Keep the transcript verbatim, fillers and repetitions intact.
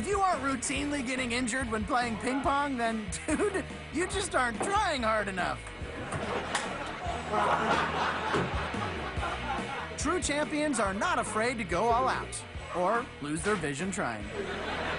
If you aren't routinely getting injured when playing ping pong, then, dude, you just aren't trying hard enough. True champions are not afraid to go all out or lose their vision trying.